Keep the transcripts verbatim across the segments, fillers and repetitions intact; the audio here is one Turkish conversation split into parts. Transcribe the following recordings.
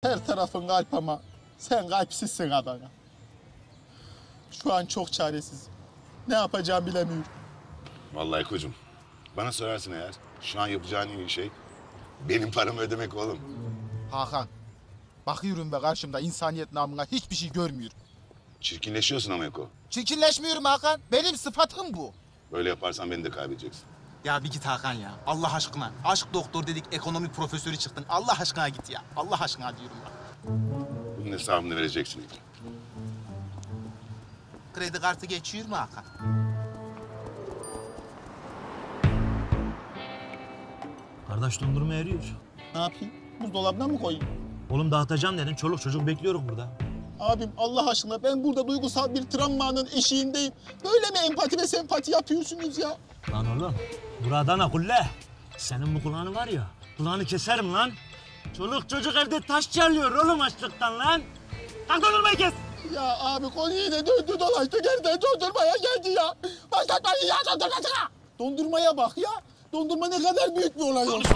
Her tarafın kalp ama sen kalpsizsin Adana. Şu an çok çaresizim. Ne yapacağımı bilemiyorum. Vallahi kocum, bana sorarsın eğer, şu an yapacağın en iyi şey benim paramı ödemek oğlum. Hakan, bakıyorum ve karşımda insaniyet namına hiçbir şey görmüyorum. Çirkinleşiyorsun ama Eko. Çirkinleşmiyorum Hakan. Benim sıfatım bu. Böyle yaparsan beni de kaybedeceksin. Ya bir git Hakan ya. Allah aşkına. Aşk doktor dedik, ekonomik profesörü çıktın. Allah aşkına git ya. Allah aşkına diyorum bak. Bunun hesabını vereceksin Eko. Kredi kartı geçiyor mu Hakan? Kardeş dondurma eriyor. Ne yapayım? Buzdolabına mı koyayım? Oğlum dağıtacağım dedin. Çoluk çocuk bekliyoruz burada. Abim Allah aşkına ben burada duygusal bir travmanın eşiğindeyim. Böyle mi empati ve sempati yapıyorsunuz ya? Lan oğlum, buradan akulle. Senin bu kulağını var ya, kulağını keserim lan. Çoluk çocuk evde taş çalıyor oğlum açlıktan lan. Kalk dondurmayı kes. Ya abi konu yine döndü dolaştı geriden dondurmaya geldi ya. Başlatmayın ya dondurmacıya. Dondurmaya bak ya. Dondurma ne kadar büyük bir olay oldu.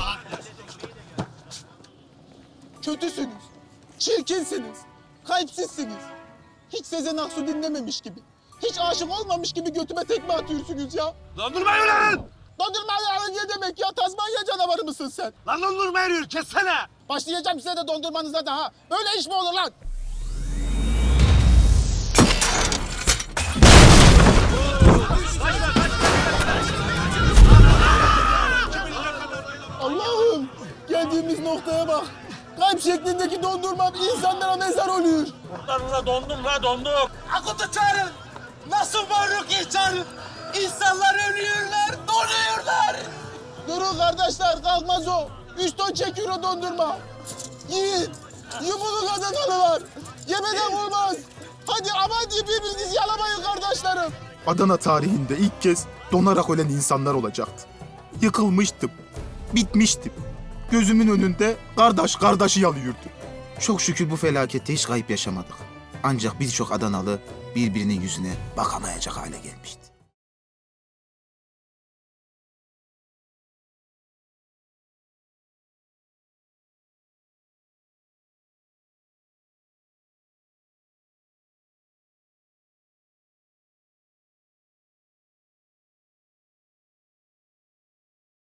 Kötüsünüz, çirkinsiniz, kalpsizsiniz. Hiç Sezen Aksu dinlememiş gibi, hiç aşık olmamış gibi götüme tekme atıyorsunuz ya. Dondurmayı lan! Dondurma ya ne demek ya? Tazmanya canavarı mısın sen? Lan dondurma eriyor, kessene. Başlayacağım size de dondurmanıza da ha. Böyle iş mi olur lan? Allah'ım geldiğimiz noktaya bak. Kalp şeklindeki dondurmam insanlara mezar oluyor. Kurtlarına dondum la donduk. Akut'u çağırın. Nasıl varlık çağırın? İnsanlar ölüyorlar, donuyorlar. Durun kardeşler kalkmaz o. Üç ton çekiyor o dondurma. Yiyin. Yumulu Adanalılar. Yemeden olmaz. Hadi aman diye birbirinizi yalamayın kardeşlerim. Adana tarihinde ilk kez donarak ölen insanlar olacaktı. Yıkılmıştım, bitmiştim. Gözümün önünde kardeş kardeşi yalıyordu. Çok şükür bu felakette hiç kayıp yaşamadık. Ancak birçok Adanalı birbirinin yüzüne bakamayacak hale gelmişti.